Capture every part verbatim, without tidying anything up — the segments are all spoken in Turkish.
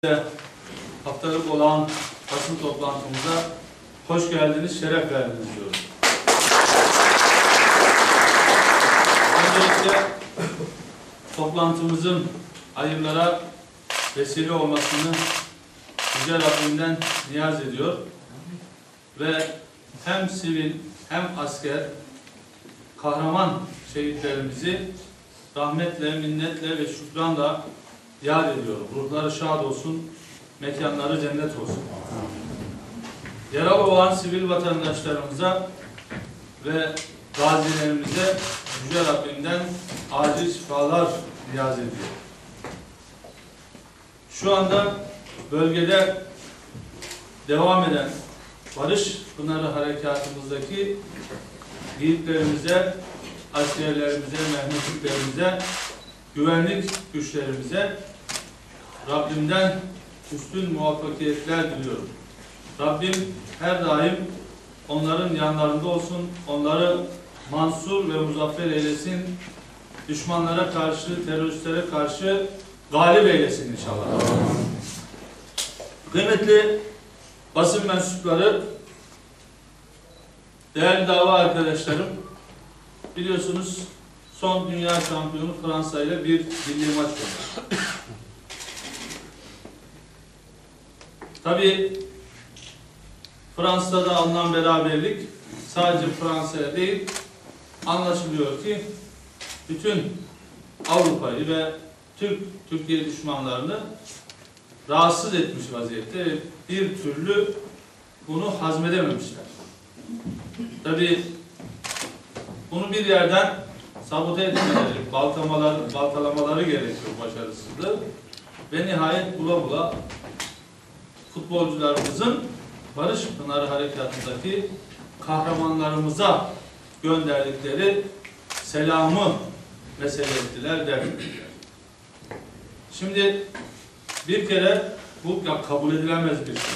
Haftalık olan basın toplantımıza hoş geldiniz, şeref verdiniz diyorum. Öncelikle toplantımızın hayırlara vesile olmasını Yüce Rabbimden niyaz ediyor ve hem sivil hem asker kahraman şehitlerimizi rahmetle, minnetle ve şükranla yad ediyorum. Ruhları şad olsun, mekanları cennet olsun. Yaralı olan sivil vatandaşlarımıza ve gazilerimize Yüce Rabbimden acil şifalar niyaz ediyorum. Şu anda bölgede devam eden Barış Pınarı harekatımızdaki yiğitlerimize, askerlerimize, Mehmetçiklerimize, güvenlik güçlerimize Rabbimden üstün muvaffakiyetler diliyorum. Rabbim her daim onların yanlarında olsun, onları mansur ve muzaffer eylesin, düşmanlara karşı, teröristlere karşı galip eylesin inşallah. Kıymetli basın mensupları, değerli dava arkadaşlarım, biliyorsunuz son dünya şampiyonu Fransa ile bir milli maç oynadı. Tabii Fransa'da alınan beraberlik sadece Fransa'ya değil, anlaşılıyor ki bütün Avrupa'yı ve Türk Türkiye düşmanlarını rahatsız etmiş vaziyette ve bir türlü bunu hazmedememişler. Tabii bunu bir yerden sabote etmeleri, baltamaları, baltalamaları gerekiyor başarısızlığı ve nihayet bula bula futbolcularımızın Barış Pınarı harekatındaki kahramanlarımıza gönderdikleri selamı mesele ettiler, dert ettiler. Şimdi bir kere bu kabul edilemez bir şey.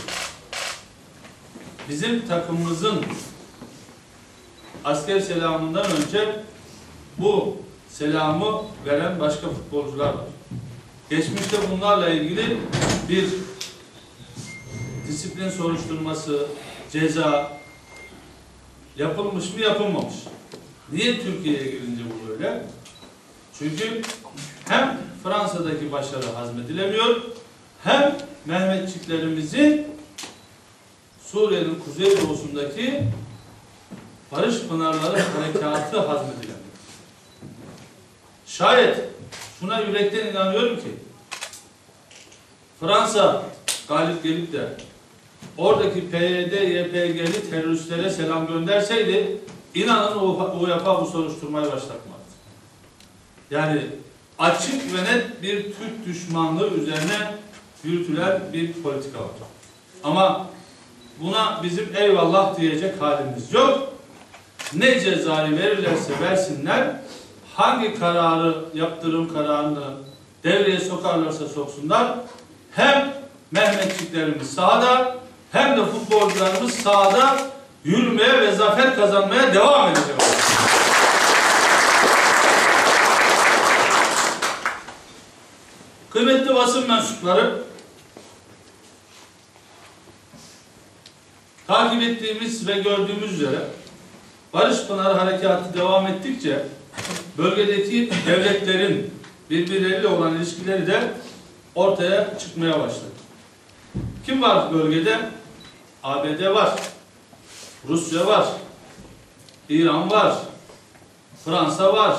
Bizim takımımızın asker selamından önce bu selamı veren başka futbolcular var. Geçmişte bunlarla ilgili bir disiplin soruşturması, ceza yapılmış mı, yapılmamış. Niye Türkiye'ye girince bu böyle? Çünkü hem Fransa'daki başarı hazmedilemiyor, hem Mehmetçiklerimizin Suriye'nin kuzeydoğusundaki Barış Pınarları harekatı hazmedilemiyor. Şayet şuna yürekten inanıyorum ki Fransa galip gelip de oradaki P Y D, Y P G'li teröristlere selam gönderseydi inanın U E F A bu soruşturmayı başlatmazdı. Yani açık ve net bir Türk düşmanlığı üzerine yürütülen bir politika var. Ama buna bizim eyvallah diyecek halimiz yok. Ne cezayı verirlerse versinler, hangi kararı, yaptırım kararını devreye sokarlarsa soksunlar, hem Mehmetçiklerimiz sahada hem de futbolcularımız sahada yürümeye ve zafer kazanmaya devam edecek. Kıymetli basın mensupları, takip ettiğimiz ve gördüğümüz üzere Barış Pınarı harekatı devam ettikçe bölgedeki devletlerin birbirleriyle olan ilişkileri de ortaya çıkmaya başladı. Kim var bölgede? A B D var, Rusya var, İran var, Fransa var,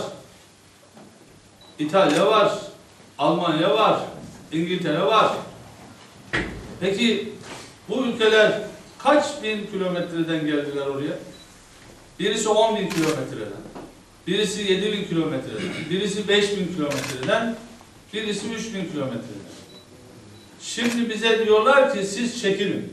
İtalya var, Almanya var, İngiltere var. Peki bu ülkeler kaç bin kilometreden geldiler oraya? Birisi on bin kilometreden, birisi yedi bin kilometreden, birisi beş bin kilometreden, birisi üç bin kilometreden. Şimdi bize diyorlar ki siz çekilin.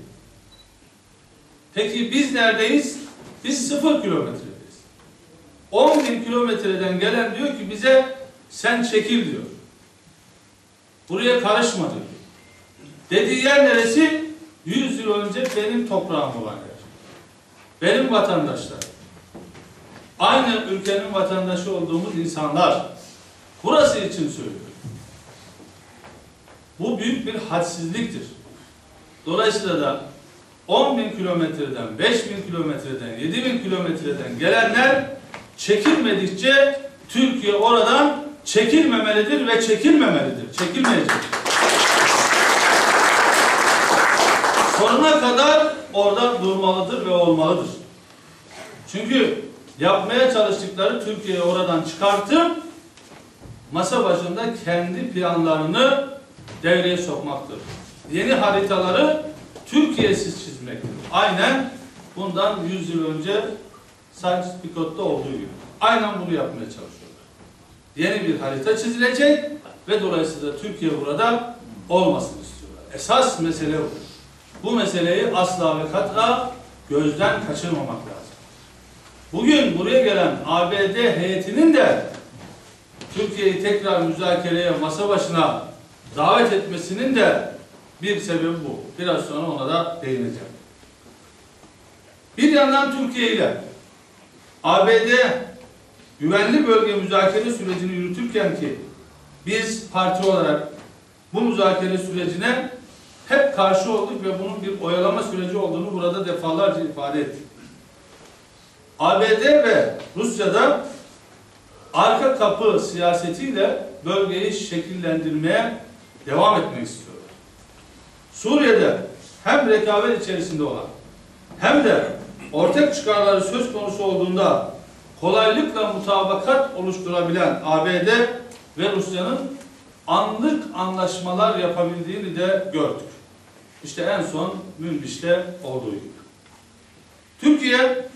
Peki biz neredeyiz? Biz sıfır kilometredeyiz. on bin kilometreden gelen diyor ki bize sen çekil diyor. Buraya karışma diyor. Dediği yer neresi? yüz yıl önce benim toprağım olan yer. Benim vatandaşlarım. Aynı ülkenin vatandaşı olduğumuz insanlar. Burası için söylüyorum. Bu büyük bir hadsizliktir. Dolayısıyla da on bin kilometreden, beş bin kilometreden, yedi bin kilometreden gelenler çekilmedikçe Türkiye oradan çekilmemelidir ve çekilmemelidir. Çekilmeyecek. Sonuna kadar orada durmalıdır ve olmalıdır. Çünkü yapmaya çalıştıkları Türkiye'yi oradan çıkartıp masa başında kendi planlarını devreye sokmaktır. Yeni haritaları Türkiye'siz çizmektir. Aynen bundan yüz yıl önce Sykes-Picot'ta olduğu gibi. Aynen bunu yapmaya çalışıyorlar. Yeni bir harita çizilecek ve dolayısıyla Türkiye burada olmasını istiyorlar. Esas mesele bu. Bu meseleyi asla ve kata gözden kaçırmamak lazım. Bugün buraya gelen A B D heyetinin de Türkiye'yi tekrar müzakereye, masa başına davet etmesinin de bir sebebi bu. Biraz sonra ona da değineceğim. Bir yandan Türkiye ile A B D güvenli bölge müzakere sürecini yürütürken ki biz parti olarak bu müzakere sürecine hep karşı olduk ve bunun bir oyalama süreci olduğunu burada defalarca ifade ettik. A B D ve Rusya'da arka kapı siyasetiyle bölgeyi şekillendirmeye devam etmek istiyorlar. Suriye'de hem rekabet içerisinde olan hem de ortak çıkarları söz konusu olduğunda kolaylıkla mutabakat oluşturabilen A B D ve Rusya'nın anlık anlaşmalar yapabildiğini de gördük. İşte en son Münbiş'te olduğu gibi. Türkiye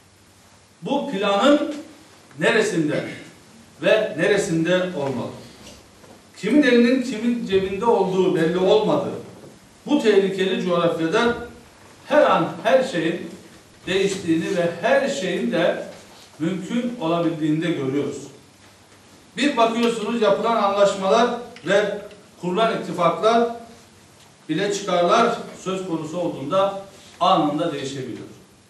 bu planın neresinde ve neresinde olmalı? Kimin elinin kimin cebinde olduğu belli olmadığı bu tehlikeli coğrafyada her an her şeyin değiştiğini ve her şeyin de mümkün olabildiğini de görüyoruz. Bir bakıyorsunuz yapılan anlaşmalar ve kurulan ittifaklar bile çıkarlar söz konusu olduğunda anında değişebiliyor.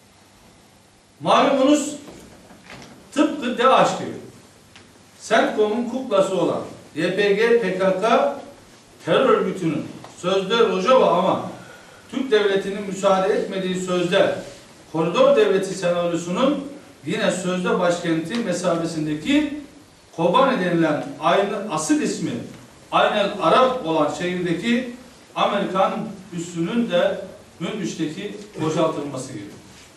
Malumunuz tıpkı DAEŞ gibi CENTCOM'un kuklası olan Y P G P K K terör örgütünün sözde Rojava ama Türk devletinin müsaade etmediği sözde koridor devleti senaryosunun yine sözde başkenti mesafesindeki Kobane denilen aynı asıl ismi aynen Arap olan şehirdeki Amerikan üssünün de Münbiş'teki boşaltılması gibi.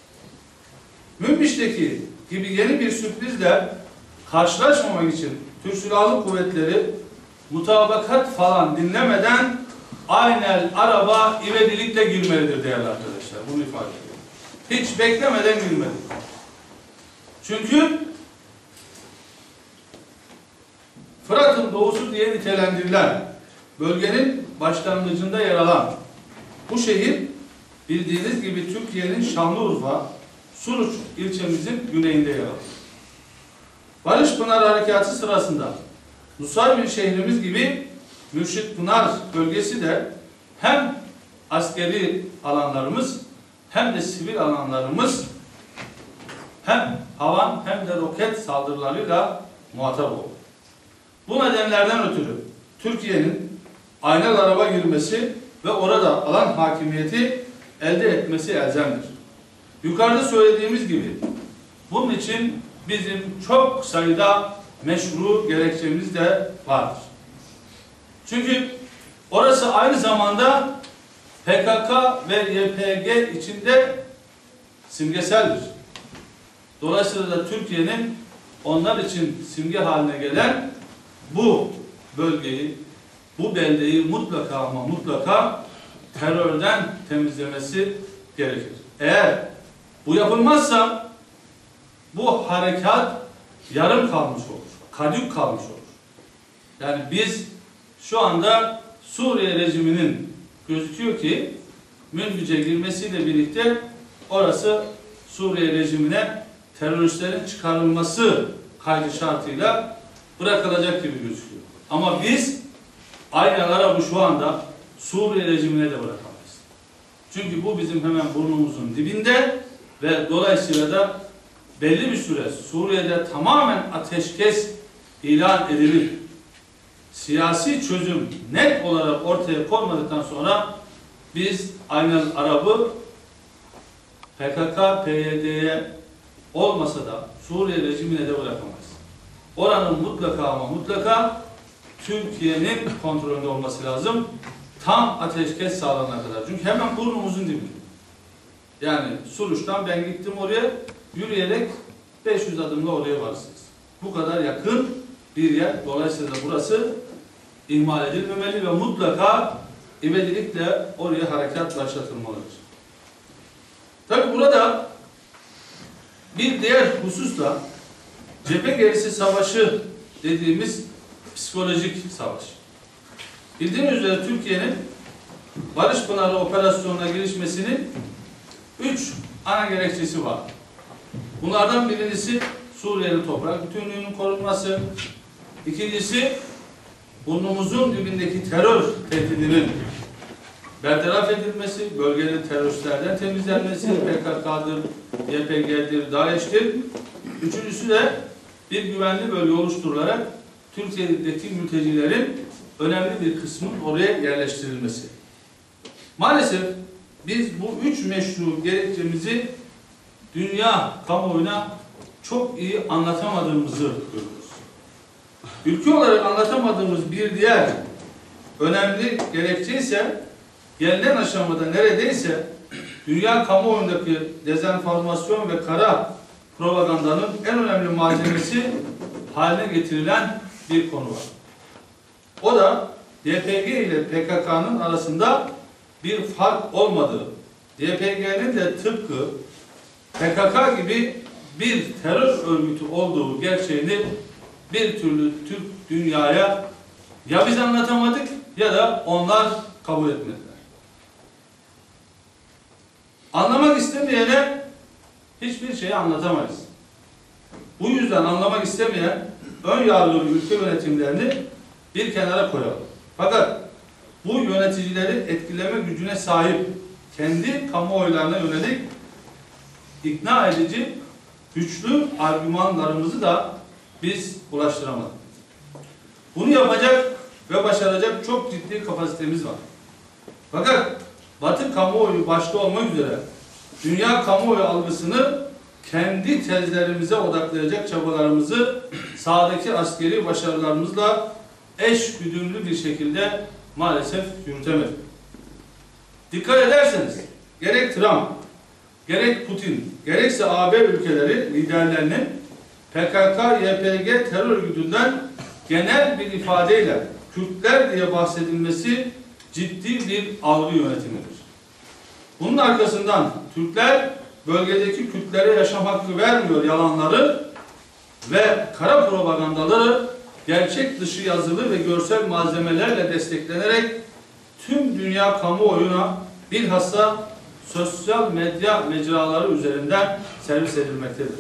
Münbiş'teki gibi yeni bir sürprizle karşılaşmamak için Türk Silahlı Kuvvetleri mutabakat falan dinlemeden aynen araba ivedilikle girmelidir değerli arkadaşlar. Bunu ifade ediyorum. Hiç beklemeden girmeli. Çünkü Fırat'ın doğusu diye nitelendirilen bölgenin başlangıcında yer alan bu şehir bildiğiniz gibi Türkiye'nin Şanlıurfa, Suruç ilçemizin güneyinde yer alır. Barış Pınar Harekatı sırasında Nusaybin şehrimiz gibi Mürşit Pınar bölgesi de hem askeri alanlarımız hem de sivil alanlarımız hem havan hem de roket saldırılarıyla muhatap oldu. Bu nedenlerden ötürü Türkiye'nin aynalı araba girmesi ve orada alan hakimiyeti elde etmesi elzemdir. Yukarıda söylediğimiz gibi bunun için bizim çok sayıda meşru gerekçemiz de vardır. Çünkü orası aynı zamanda P K K ve Y P G içinde simgeseldir. Dolayısıyla da Türkiye'nin onlar için simge haline gelen bu bölgeyi, bu beldeyi mutlaka ama mutlaka terörden temizlemesi gerekir. Eğer bu yapılmazsa bu harekat yarım kalmış olur, kadük kalmış olur. Yani biz şu anda Suriye rejiminin gözüküyor ki Münbic'e girmesiyle birlikte orası Suriye rejimine teröristlerin çıkarılması kaydı şartıyla bırakılacak gibi gözüküyor. Ama biz aynen arabı şu anda Suriye rejimine de bırakamayız. Çünkü bu bizim hemen burnumuzun dibinde ve dolayısıyla da belli bir süre Suriye'de tamamen ateşkes ilan edilip siyasi çözüm net olarak ortaya konmadıktan sonra biz aynen Arap'ı P K K P Y D'ye olmasa da Suriye rejimine de bırakamayız. Oranın mutlaka ama mutlaka Türkiye'nin kontrolünde olması lazım. Tam ateşkes sağlanana kadar. Çünkü hemen burnumuzun dibi. Yani Suruç'tan ben gittim oraya, yürüyerek beş yüz adımla oraya varsınız. Bu kadar yakın bir yer. Dolayısıyla burası ihmal edilmemeli ve mutlaka ivedilikle oraya harekat başlatılmalıdır. Tabi burada bir diğer husus da cephe gerisi savaşı dediğimiz psikolojik savaş. Bildiğiniz üzere Türkiye'nin Barış Pınarı operasyonuna girişmesinin üç ana gerekçesi var. Bunlardan birincisi Suriye'nin toprak bütünlüğünün korunması. İkincisi burnumuzun dibindeki terör tehdidinin bertaraf edilmesi, bölgenin teröristlerden temizlenmesi, P K K'dır, Y P G'dir, DAEŞ'tir. Üçüncüsü de bir güvenli bölge oluşturularak Türkiye'deki mültecilerin önemli bir kısmının oraya yerleştirilmesi. Maalesef biz bu üç meşru gerekçemizi dünya kamuoyuna çok iyi anlatamadığımızı görüyoruz. Ülke olarak anlatamadığımız bir diğer önemli gerekçe ise gelinen aşamada neredeyse dünya kamuoyundaki dezenformasyon ve kara propagandanın en önemli malzemesi haline getirilen bir konu var. O da Y P G ile P K K'nın arasında bir fark olmadığı, Y P G'nin de tıpkı P K K gibi bir terör örgütü olduğu gerçeğini bir türlü Türk dünyaya ya biz anlatamadık ya da onlar kabul etmediler. Anlamak istemeyene hiçbir şeyi anlatamayız. Bu yüzden anlamak istemeyen ön yargılı ülke yönetimlerini bir kenara koyalım. Fakat bu yöneticileri etkileme gücüne sahip kendi kamuoylarına yönelik ikna edici güçlü argümanlarımızı da biz ulaştıramadık. Bunu yapacak ve başaracak çok ciddi kapasitemiz var. Fakat Batı kamuoyu başta olmak üzere dünya kamuoyu algısını kendi tezlerimize odaklayacak çabalarımızı sahadaki askeri başarılarımızla eş güdümlü bir şekilde maalesef yürütemedik. Dikkat ederseniz gerek Trump, gerek Putin, gerekse A B ülkeleri liderlerinin P K K Y P G terör örgütünden genel bir ifadeyle Kürtler diye bahsedilmesi ciddi bir algı yönetimidir. Bunun arkasından Türkler bölgedeki Kürtlere yaşam hakkı vermiyor yalanları ve kara propagandaları gerçek dışı yazılı ve görsel malzemelerle desteklenerek tüm dünya kamuoyuna bilhassa sosyal medya mecraları üzerinden servis edilmektedir.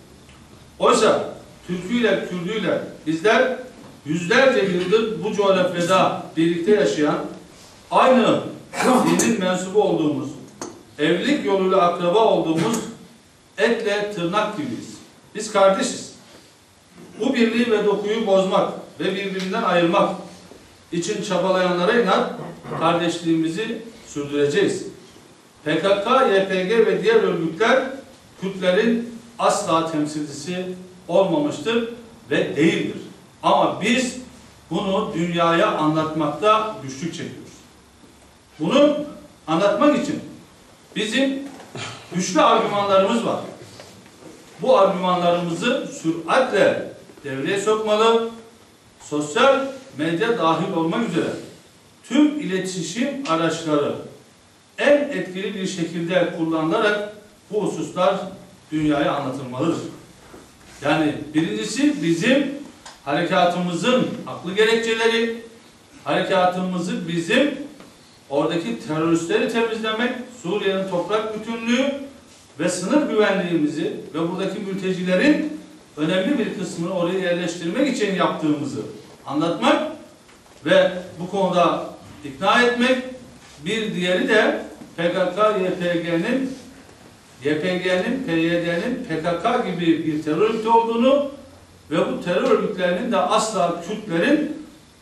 Oysa Türküyle, Kürdüyle bizler yüzlerce yıldır bu coğrafyada birlikte yaşayan, aynı dinin mensubu olduğumuz, evlilik yoluyla akraba olduğumuz etle tırnak gibiyiz. Biz kardeşiz. Bu birliği ve dokuyu bozmak ve birbirinden ayırmak için çabalayanlara inat kardeşliğimizi sürdüreceğiz. P K K, Y P G ve diğer örgütler Kürtlerin asla temsilcisi olmamıştır ve değildir. Ama biz bunu dünyaya anlatmakta güçlük çekiyoruz. Bunu anlatmak için bizim güçlü argümanlarımız var. Bu argümanlarımızı süratle devreye sokmalı, sosyal medya dahil olmak üzere tüm iletişim araçları en etkili bir şekilde kullanılarak bu hususlar dünyaya anlatılmalıdır. Yani birincisi bizim harekatımızın haklı gerekçeleri, harekatımızı bizim oradaki teröristleri temizlemek, Suriye'nin toprak bütünlüğü ve sınır güvenliğimizi ve buradaki mültecilerin önemli bir kısmını oraya yerleştirmek için yaptığımızı anlatmak ve bu konuda ikna etmek. Bir diğeri de P K K, Y P G'nin Y P G'nin, P Y D'nin P K K gibi bir terör örgütü olduğunu ve bu terör örgütlerinin de asla Kürtlerin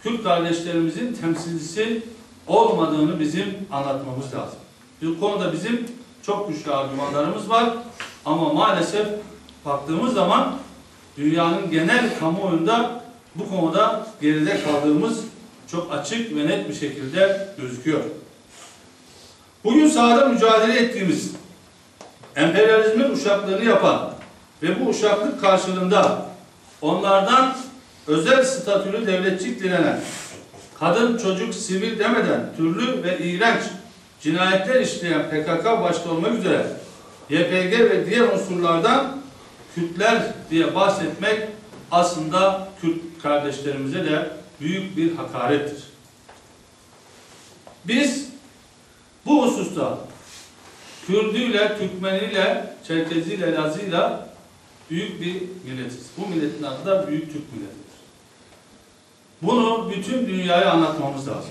Kürt kardeşlerimizin temsilcisi olmadığını bizim anlatmamız lazım. Bu konuda bizim çok güçlü argümanlarımız var ama maalesef baktığımız zaman dünyanın genel kamuoyunda bu konuda geride kaldığımız çok açık ve net bir şekilde gözüküyor. Bugün sahada mücadele ettiğimiz emperyalizmin uşaklığını yapan ve bu uşaklık karşılığında onlardan özel statülü devletçik dilenen, kadın, çocuk, sivil demeden türlü ve iğrenç cinayetler işleyen P K K başta olmak üzere Y P G ve diğer unsurlardan Kürtler diye bahsetmek aslında Kürt kardeşlerimize de büyük bir hakarettir. Biz bu hususta Kürdüyle, Türkmeniyle, Çerkeziyle, Lazıyla büyük bir milletiz. Bu milletin adı da Büyük Türk milletidir. Bunu bütün dünyaya anlatmamız lazım.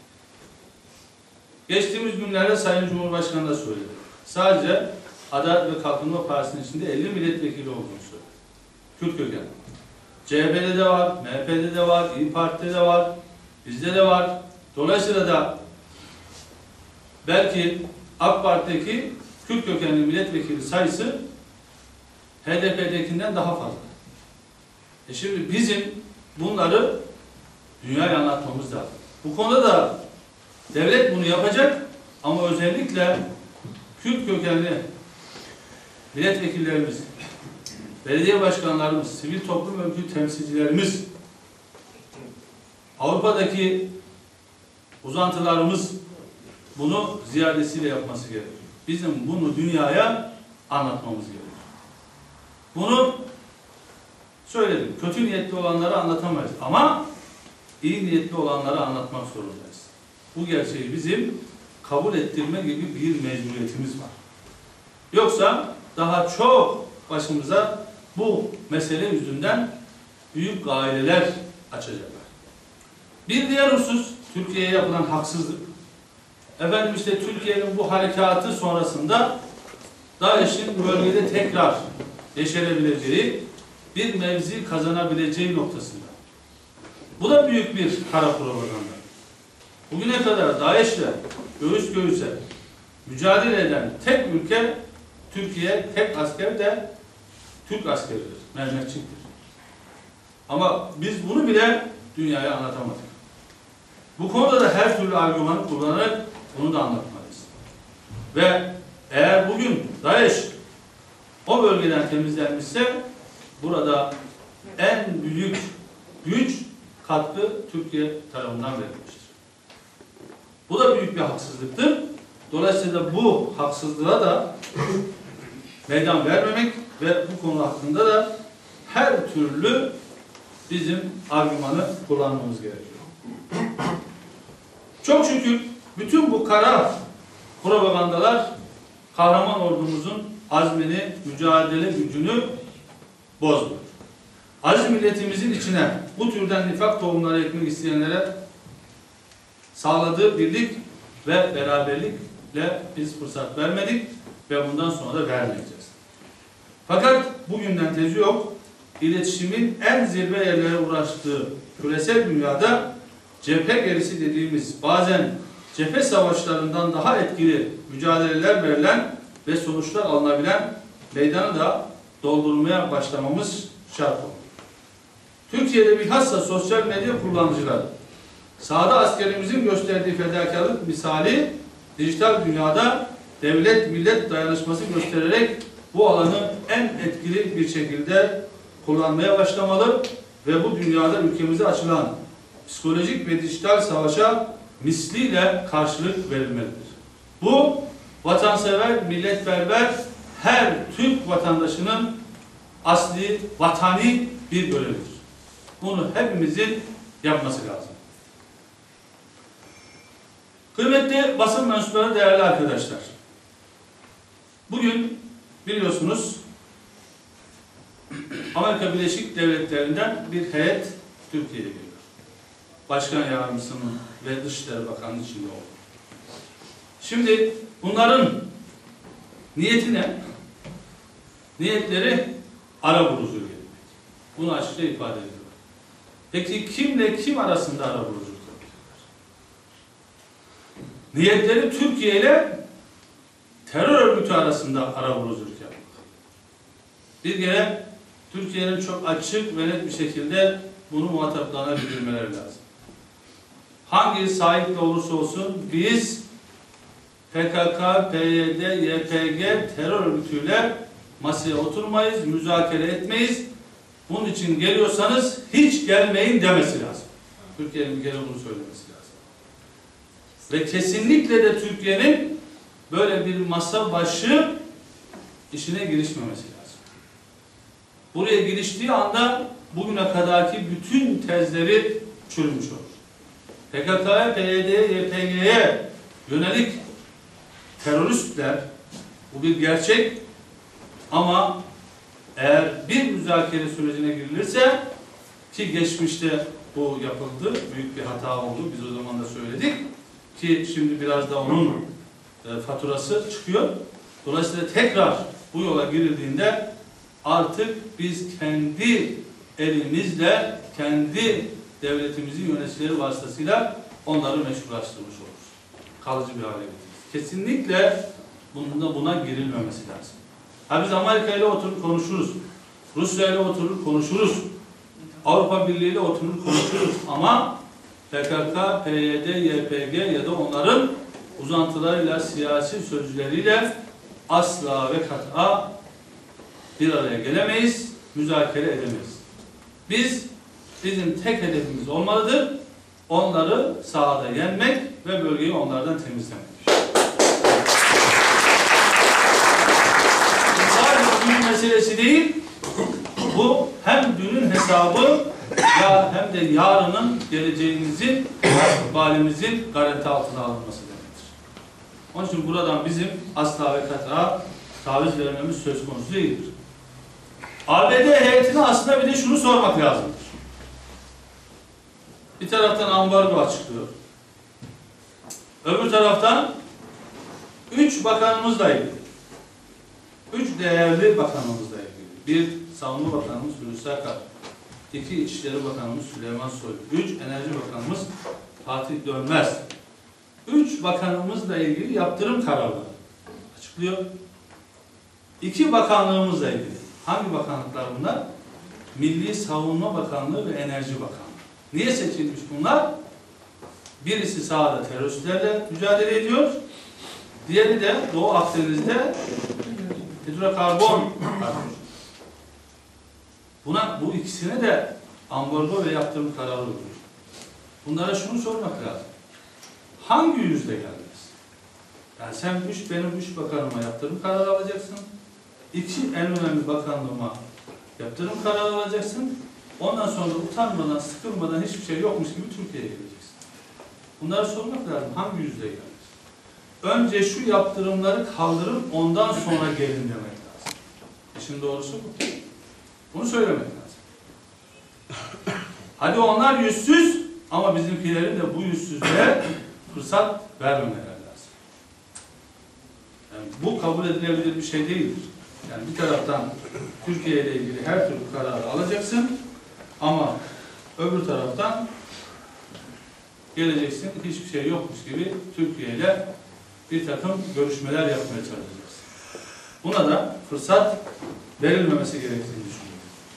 Geçtiğimiz günlerde Sayın Cumhurbaşkanı da söyledi. Sadece Adalet ve Kalkınma Partisi'nin içinde elli milletvekili olduğunu söyledi. Kürt kökenli. C H P'de de var, M H P'de de var, İYİ Parti'de de var, bizde de var. Dolayısıyla da belki AK Parti'deki Kürt kökenli milletvekili sayısı H D P'dekinden daha fazla. E şimdi bizim bunları dünyaya anlatmamız lazım. Bu konuda da devlet bunu yapacak ama özellikle Kürt kökenli milletvekillerimiz, belediye başkanlarımız, sivil toplum örgütü temsilcilerimiz, Avrupa'daki uzantılarımız bunu ziyadesiyle yapması gerekiyor. Bizim bunu dünyaya anlatmamız gerekiyor. Bunu söyledim. Kötü niyetli olanları anlatamayız. Ama iyi niyetli olanları anlatmak zorundayız. Bu gerçeği bizim kabul ettirme gibi bir mecburiyetimiz var. Yoksa daha çok başımıza bu mesele yüzünden büyük gaileler açacaklar. Bir diğer husus, Türkiye'ye yapılan haksızlık. Efendim işte Türkiye'nin bu harekatı sonrasında DAEŞ'in bölgede tekrar yeşerebileceği, bir mevzi kazanabileceği noktasında. Bu da büyük bir kara propaganda. Bugüne kadar DAEŞ'le göğüs göğüse mücadele eden tek ülke Türkiye, tek asker de Türk askeridir, Mehmetçik'tir. Ama biz bunu bile dünyaya anlatamadık. Bu konuda da her türlü argümanı kullanarak bunu da anlatmalıyız. Ve eğer bugün DAEŞ o bölgeden temizlenmişse burada en büyük güç katkı Türkiye tarafından verilmiştir. Bu da büyük bir haksızlıktır. Dolayısıyla bu haksızlığa da meydan vermemek ve bu konu hakkında da her türlü bizim argümanı kullanmamız gerekiyor. Çok şükür bütün bu kara propagandalar kahraman ordumuzun azmini, mücadele gücünü bozmuyor. Aziz milletimizin içine bu türden nifak tohumları ekmek isteyenlere sağladığı birlik ve beraberlikle biz fırsat vermedik ve bundan sonra da vermeyeceğiz. Fakat bugünden tezi yok, iletişimin en zirve yerlere ulaştığı küresel dünyada cephe gerisi dediğimiz bazen cephe savaşlarından daha etkili mücadeleler verilen ve sonuçlar alınabilen meydanı da doldurmaya başlamamız şart olur. Türkiye'de bilhassa sosyal medya kullanıcıları sahada askerimizin gösterdiği fedakarlık misali dijital dünyada devlet millet dayanışması göstererek bu alanı en etkili bir şekilde kullanmaya başlamalı ve bu dünyada ülkemize açılan psikolojik ve dijital savaşa misliyle karşılık verilmelidir. Bu vatansever, milletperver her Türk vatandaşının asli, vatani bir görevidir. Bunu hepimizin yapması lazım. Kıymetli basın mensupları, değerli arkadaşlar. Bugün biliyorsunuz Amerika Birleşik Devletleri'nden bir heyet Türkiye'ye geliyor. Başkan Yardımcısının ve Dışişleri Bakanı'nın içinde oldu. Şimdi bunların niyeti ne? Niyetleri Arap ulusuyla gelmek. Bunu açıkça ifade ediyor. Peki kimle kim arasında arabuluculuk yapıyorlar? Niyetleri Türkiye ile terör örgütü arasında arabuluculuk yapmak. Bir kere Türkiye'nin çok açık ve net bir şekilde bunu muhataplarına bildirmeleri lazım. Hangi sahiple olursa olsun biz P K K, P Y D, Y P G terör örgütüyle masaya oturmayız, müzakere etmeyiz. Bunun için geliyorsanız hiç gelmeyin demesi lazım. Türkiye'nin bir kere bunu söylemesi lazım. Ve kesinlikle de Türkiye'nin böyle bir masa başı işine girişmemesi lazım. Buraya giriştiği anda bugüne kadarki bütün tezleri çürümüş olur. P K K'ya, P Y D'ye, Y P G'ye yönelik teröristler, bu bir gerçek, ama eğer bir müzakere sürecine girilirse, ki geçmişte bu yapıldı, büyük bir hata oldu, biz o zaman da söyledik ki şimdi biraz da onun e, faturası çıkıyor. Dolayısıyla tekrar bu yola girildiğinde artık biz kendi elimizle, kendi devletimizin yöneticileri vasıtasıyla onları meşrulaştırmış oluruz. Kalıcı bir hale getiririz. Kesinlikle bunda buna girilmemesi lazım. Ha biz Amerika ile oturup konuşuruz. Rusya ile oturur konuşuruz. Avrupa Birliği ile oturur konuşuruz. Ama P K K, P Y D, Y P G ya da onların uzantılarıyla, siyasi sözcüleriyle asla ve kat'a bir araya gelemeyiz, müzakere edemeyiz. Biz, bizim tek hedefimiz olmalıdır. Onları sahada yenmek ve bölgeyi onlardan temizlemek. Dün meselesi değil, bu hem dünün hesabı ya hem de yarının geleceğimizin, istikbalimizin garanti altına alınması demektir. Onun için buradan bizim asla ve kat'a taviz vermemiz söz konusu değildir. A B D heyetine aslında bir de şunu sormak lazımdır. Bir taraftan ambargo açıklıyor. Öbür taraftan üç bakanımızla ilgili. Üç değerli bakanımızla ilgili. Bir, Savunma Bakanımız Hulusi Akar. İki, İçişleri Bakanımız Süleyman Soylu. Üç, Enerji Bakanımız Fatih Dönmez. Üç bakanımızla ilgili yaptırım kararları açıklıyor. İki bakanlığımızla ilgili. Hangi bakanlıklar bunlar? Milli Savunma Bakanlığı ve Enerji Bakanlığı. Niye seçilmiş bunlar? Birisi sahada teröristlerle mücadele ediyor. Diğeri de Doğu Akdeniz'de hidrokarbon. Buna, bu ikisine de ambargo ve yaptırım kararı oluyor. Bunlara şunu sormak lazım. Hangi yüzle geldiniz? Yani sen üç, benim üç bakanıma yaptırım kararı alacaksın. İki en önemli bakanlığıma yaptırım kararı alacaksın. Ondan sonra utanmadan, sıkılmadan hiçbir şey yokmuş gibi Türkiye'ye geleceksin. Bunları sormak lazım. Hangi yüzle geldiniz? Önce şu yaptırımları kaldırıp ondan sonra gelin demek lazım. İşin doğrusu bu. Bunu söylemek lazım. Hadi onlar yüzsüz ama bizimkilerin de bu yüzsüzlüğe fırsat vermemeleri lazım. Yani bu kabul edilebilir bir şey değildir. Yani bir taraftan Türkiye ile ilgili her türlü kararı alacaksın ama öbür taraftan geleceksin, hiçbir şey yokmuş gibi Türkiye ile bir takım görüşmeler yapmaya çalışacaksın. Buna da fırsat verilmemesi gerektiğini düşünüyorum.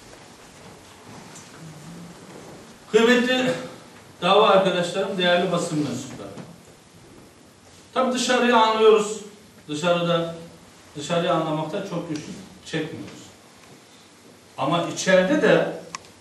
Kıymetli dava arkadaşlarım, değerli basın mensupları. Tabii dışarıyı anlıyoruz. Dışarıda, dışarıyı anlamakta çok güçlük çekmiyoruz. Ama içeride de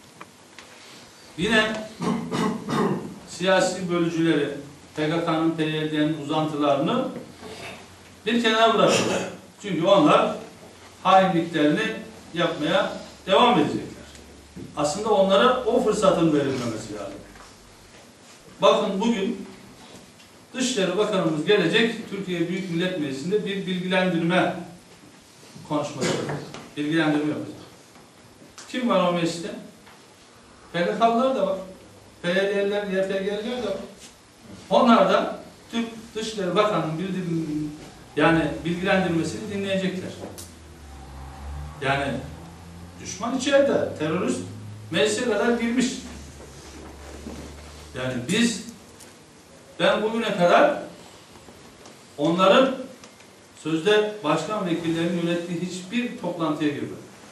yine siyasi bölücüleri, P K K'nın, P Y D'nin uzantılarını bir kenara bırakıyorlar. Çünkü onlar hainliklerini yapmaya devam edecekler. Aslında onlara o fırsatın verilmemesi lazım. Bakın bugün Dışişleri Bakanımız gelecek, Türkiye Büyük Millet Meclisi'nde bir bilgilendirme konuşması yapacak. Bilgilendirme yapacak. Kim var o mecliste? P K K'lılar da var. P Y D'liler, Y P G'liler de var. Onlar da Türk Dışişleri Bakanı'nın bildirim, yani bilgilendirmesini dinleyecekler. Yani düşman içeride, terörist meclise kadar girmiş. Yani biz, ben bugüne kadar onların sözde başkan vekillerinin yönettiği hiçbir toplantıya girmedim.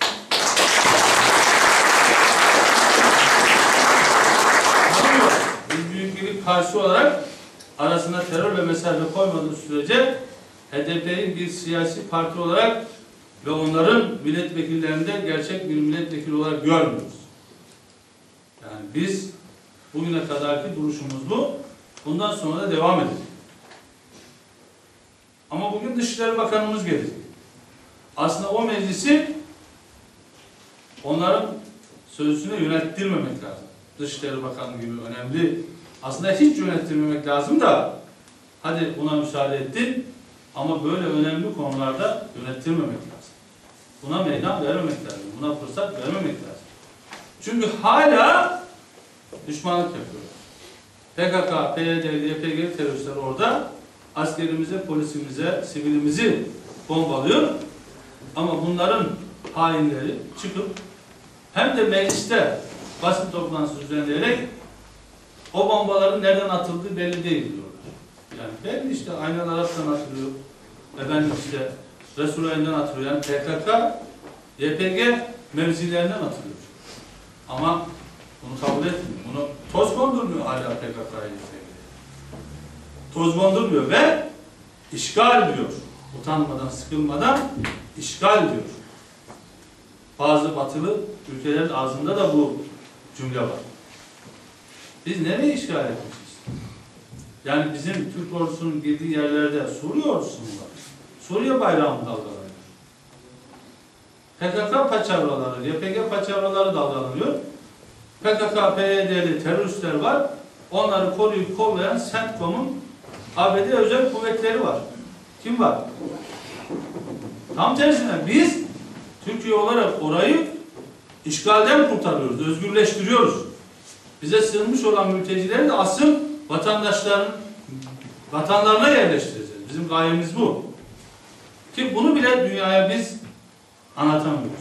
Biz Büyük Birlik Partisi olarak arasına terör ve mesafe koymadığı sürece H D P'yi bir siyasi parti olarak ve onların milletvekillerinde gerçek bir milletvekili olarak görmüyoruz. Yani biz bugüne kadarki duruşumuz bu. Bundan sonra da devam edecek. Ama bugün Dışişleri Bakanımız gelecek. Aslında o meclisi onların sözüne yönettirmemek lazım. Dışişleri Bakanı gibi önemli. Aslında hiç yönettirmemek lazım da hadi buna müsaade ettin ama böyle önemli konularda yönettirmemek lazım. Buna meydan vermemek lazım. Buna fırsat vermemek lazım. Çünkü hala düşmanlık yapıyorlar. P K K, P Y D, Y P G teröristler orada askerimize, polisimize, sivilimizi bombalıyor. Ama bunların hainleri çıkıp hem de mecliste basın toplantısı düzenleyerek o bombaların nereden atıldığı belli değil diyorlar. Yani belli işte Aynen Arap'tan atılıyor. Efendim işte Resulayn'dan atılıyor. Yani P K K, Y P G mevzilerinden atılıyor. Ama bunu kabul etmiyor. Bunu toz kondurmuyor hala P K K'ya. Toz kondurmuyor ve işgal diyor. Utanmadan, sıkılmadan işgal diyor. Bazı batılı ülkelerin ağzında da bu cümle var. Biz nereye işgal etmişiz? Yani bizim Türk ordusunun girdiği yerlerde Suriye ordusu mu var? Suriye bayrağı mı dalgalanıyor? P K K paçavraları, Y P G paçavraları dalgalanıyor. P K K, P Y D'li teröristler var. Onları koruyup kollayan CENTCOM'un A B D özel kuvvetleri var. Kim var? Tam tersine biz Türkiye olarak orayı işgalden kurtarıyoruz, özgürleştiriyoruz. Bize sığınmış olan mültecileri de asıl vatandaşların vatanlarına yerleştireceğiz. Bizim gayemiz bu. Ki bunu bile dünyaya biz anlatamıyoruz.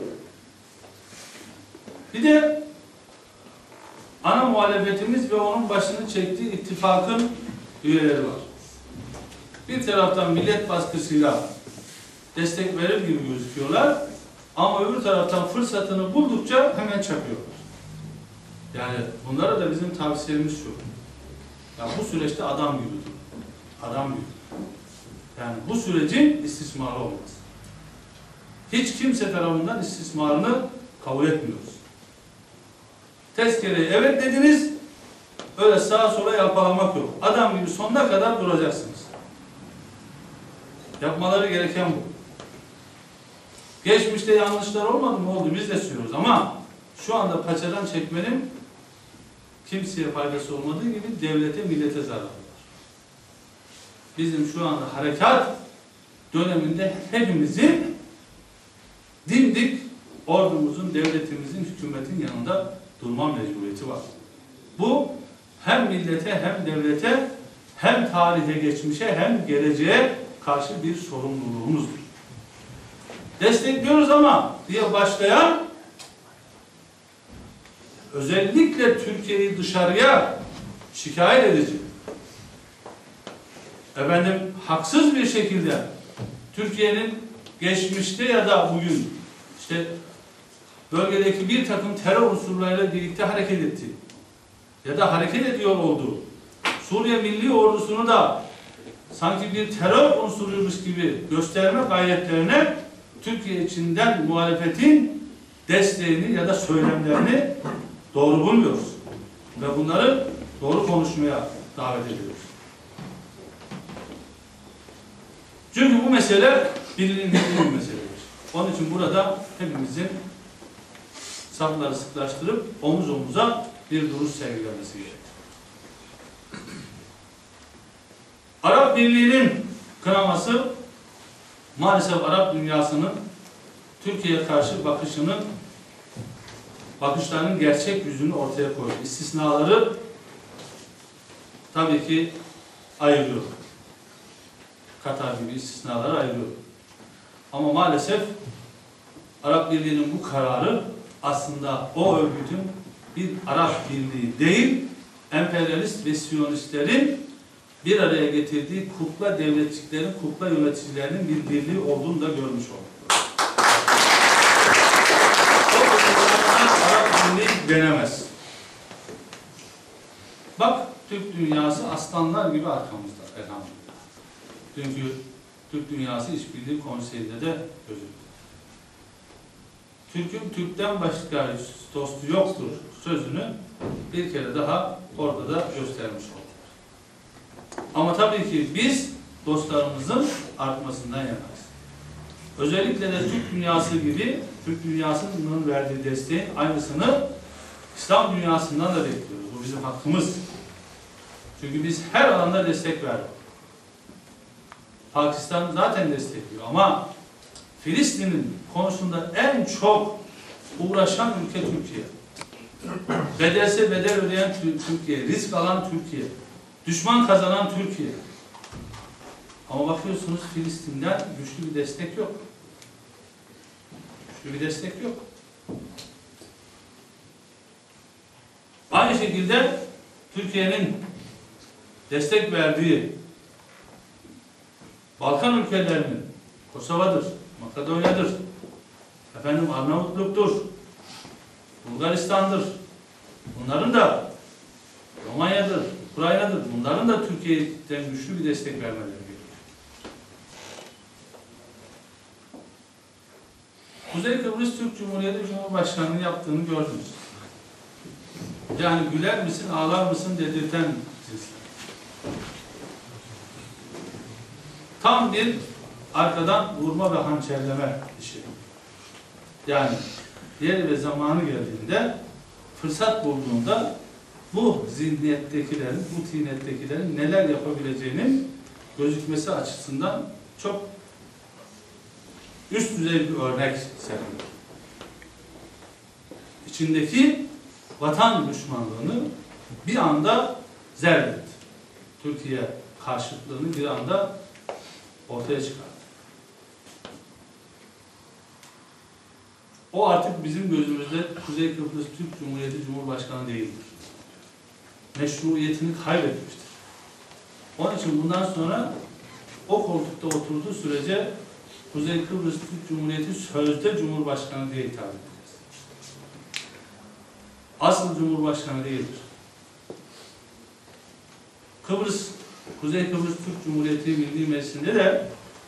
Bir de ana muhalefetimiz ve onun başını çektiği ittifakın üyeleri var. Bir taraftan millet baskısıyla destek verir gibi gözüküyorlar ama öbür taraftan fırsatını buldukça hemen çakıyorlar. Yani bunlara da bizim tavsiyemiz şu. Ya bu süreçte adam gibi durun. Adam gibi. Yani bu sürecin istismarı olmaz. Hiç kimse tarafından istismarını kabul etmiyoruz. Tezkereye evet dediniz, öyle sağa sola yalpalamak yok. Adam gibi sonuna kadar duracaksınız. Yapmaları gereken bu. Geçmişte yanlışlar olmadı mı? Oldu. Biz de sürüyoruz ama şu anda paçadan çekmenin kimseye faydası olmadığı gibi devlete, millete zararı var. Bizim şu anda harekat döneminde hepimizin dimdik ordumuzun, devletimizin, hükümetin yanında durma mecburiyeti var. Bu hem millete hem devlete hem tarihe, geçmişe hem geleceğe karşı bir sorumluluğumuzdur. Destekliyoruz ama diye başlayan özellikle Türkiye'yi dışarıya şikayet edici, efendim haksız bir şekilde Türkiye'nin geçmişte ya da bugün işte bölgedeki bir takım terör unsurlarıyla birlikte hareket etti ya da hareket ediyor olduğu Suriye Milli Ordusu'nu da sanki bir terör unsuruymuş gibi gösterme gayretlerine Türkiye içinden muhalefetin desteğini ya da söylemlerini doğru bulmuyoruz. Ve bunları doğru konuşmaya davet ediyoruz. Çünkü bu mesele birliğin bir meseledir. Onun için burada hepimizin safları sıklaştırıp omuz omuza bir duruş sergilemesi gerekir. Arap Birliği'nin kınaması maalesef Arap dünyasının Türkiye'ye karşı bakışının bakışlarının gerçek yüzünü ortaya koyuyor. İstisnaları tabii ki ayırıyor. Katar gibi istisnaları ayırıyor. Ama maalesef Arap Birliği'nin bu kararı aslında o örgütün bir Arap Birliği değil, emperyalist ve siyonistlerin bir araya getirdiği kukla devletçiklerin, kukla yöneticilerinin bir birliği olduğunu da görmüş olduk. O Arap Birliği denemez. Bak, Türk dünyası aslanlar gibi arkamızda elhamdülillah. Çünkü Türk Dünyası İşbirliği Konseyi'nde de gözüktü. Türk'ün Türk'ten başka dostu yoktur sözünü bir kere daha orada da göstermiş olduk. Ama tabii ki biz dostlarımızın artmasından yanayız. Özellikle de Türk dünyası gibi Türk dünyasının verdiği desteğin aynısını İslam dünyasından da bekliyoruz. Bu bizim hakkımız. Çünkü biz her alanda destek verdik. Pakistan zaten destekliyor ama Filistin'in konusunda en çok uğraşan ülke Türkiye. Bedelse bedel ödeyen Türkiye, risk alan Türkiye, düşman kazanan Türkiye. Ama bakıyorsunuz Filistin'den güçlü bir destek yok. Güçlü bir destek yok. Aynı şekilde Türkiye'nin destek verdiği Balkan ülkelerinin Kosova'dır, Makedonya'dır, efendim Arnavutluk'tur, Bulgaristan'dır. Bunların da Romanya'dır, Ukrayna'dır. Bunların da Türkiye'den güçlü bir destek vermeleri gerekiyor. Kuzey Kıbrıs Türk Cumhuriyeti Cumhurbaşkanı'nın yaptığını gördünüz. Yani güler misin, ağlar mısın dedirten cinsler. Tam bir arkadan vurma ve hançerleme işi. Yani yeri ve zamanı geldiğinde, fırsat bulduğunda bu zihniyettekilerin, bu tinettekilerin neler yapabileceğinin gözükmesi açısından çok üst düzey bir örnek sergiliyor. İçindeki vatan düşmanlığını bir anda zerretti. Türkiye karşıtlığını bir anda ortaya çıkardı. O artık bizim gözümüzde Kuzey Kıbrıs Türk Cumhuriyeti Cumhurbaşkanı değildir. Meşruiyetini kaybetmiştir. Onun için bundan sonra o koltukta oturduğu sürece Kuzey Kıbrıs Türk Cumhuriyeti sözde Cumhurbaşkanı diye hitap edeceğiz. Asıl Cumhurbaşkanı değildir. Kıbrıs, Kuzey Kıbrıs Türk Cumhuriyeti Milli Meclisi'nde de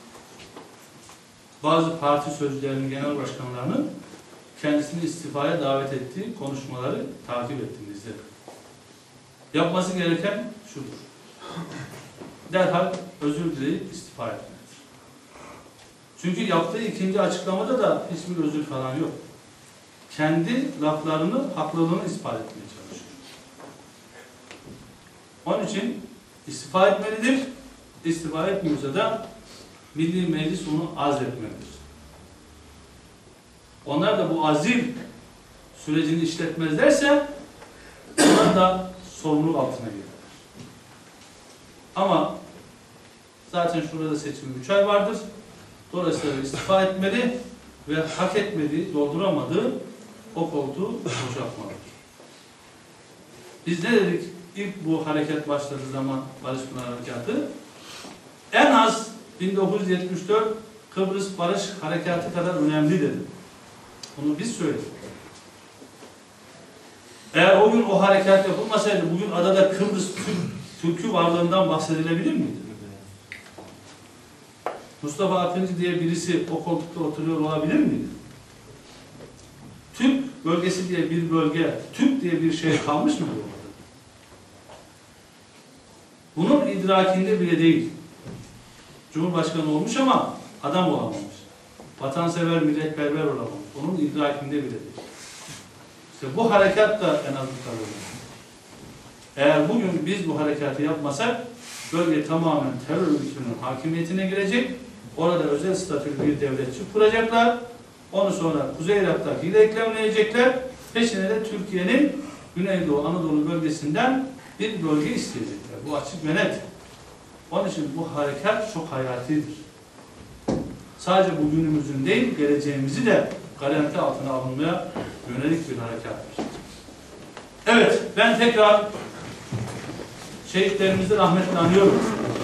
bazı parti sözcülerinin, genel başkanlarının kendisini istifaya davet ettiği konuşmaları takip ettim, izledim. Yapması gereken şudur. Derhal özür dileyip istifa etmelidir. Çünkü yaptığı ikinci açıklamada da hiçbir özür falan yok. Kendi laflarını, haklılığını ispat etmeye çalışıyor. Onun için istifa etmelidir. İstifa etmiyorsa da Milli Meclis onu azletmelidir. Onlar da bu azil sürecini işletmezlerse onlar da sorumluluk altına girer. Ama zaten şurada seçim üç ay vardır. Dolayısıyla istifa etmeli ve hak etmediği, dolduramadığı o koltuğu boşaltmalıdır. Biz ne dedik? İlk bu hareket başladığı zaman, Barış Pınar Harekatı, en az bin dokuz yüz yetmiş dört Kıbrıs Barış Harekatı kadar önemli dedim. Bunu biz söyledik. Eğer o gün o harekat yapılmasaydı, bugün adada Kıbrıs Türk'ü varlığından bahsedilebilir miydi? Mustafa Akıncı diye birisi o koltukta oturuyor olabilir miydi? Türk bölgesi diye bir bölge, Türk diye bir şey kalmış mı bu? Bunun idrakinde bile değil. Cumhurbaşkanı olmuş ama adam olamamış. Vatansever, milletperver olamamış. Onun idrakinde bile değil. İşte bu harekat da en az bu kadar. Eğer bugün biz bu harekatı yapmasak, bölge tamamen terör örgütünün hakimiyetine girecek. Orada özel statülü bir devletçi kuracaklar. Onu sonra Kuzey Irak'takiyle eklemleyecekler. Peşine de Türkiye'nin Güneydoğu Anadolu bölgesinden bir bölge isteyecekler. Bu açık ve net. Onun için bu harekat çok hayatidir. Sadece bugünümüzün değil, geleceğimizi de garanti altına alınmaya yönelik bir harekattır. Evet, ben tekrar şehitlerimizi rahmetle anıyoruz.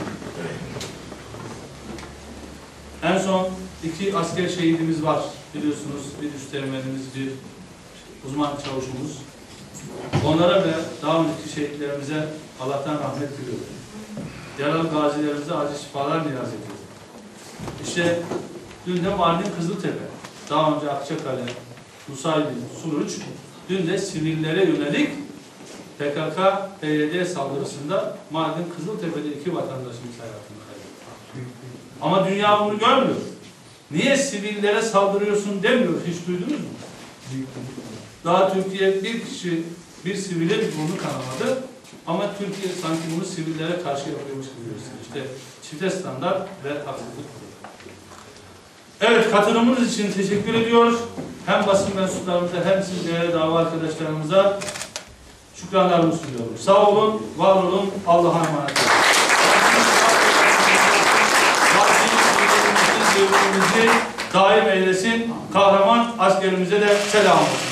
En son iki asker şehidimiz var. Biliyorsunuz bir üsteğmenimiz, bir uzman çavuşumuz. Onlara ve daha önceki şehitlerimize Allah'tan rahmet diliyoruz. Yaralı gazilerimize acil şifalar niyaz ediyoruz. İşte dün de Mardin Kızıltepe, daha önce Akçakale, Nusaybin, Suruç, dün de sivillere yönelik P K K P Y D saldırısında Mardin Kızıltepe'de iki vatandaşımız hayatını kaybetti. Ama dünya bunu görmüyor. Niye sivillere saldırıyorsun demiyor. Hiç duydunuz mu? Daha Türkiye bir kişi, bir sivile bir burnu kanamadı. Ama Türkiye sanki bunu sivillere karşı yapıyormuş gibi gösteriyor. İşte çifte standart ve haksızlık. Evet, katılımınız için teşekkür ediyoruz. Hem basın mensuplarımıza hem siz değerli dava arkadaşlarımıza şükranlarımı sunuyorum. Sağ olun, var olun, Allah'a emanet olun. Rabbim devletimizi daim eylesin. Kahraman askerimize de selam olsun.